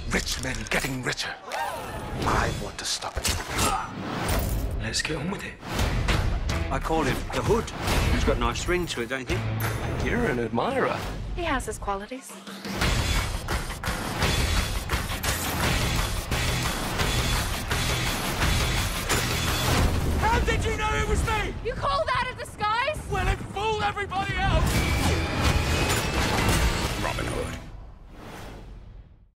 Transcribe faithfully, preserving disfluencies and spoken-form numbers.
Rich men getting richer. I want to stop it. Let's get on with it. I call him the Hood. He's got a nice ring to it, don't you think? You're an admirer. He has his qualities. How did you know it was me? You call that a disguise? Well, it fooled everybody else. Robin Hood.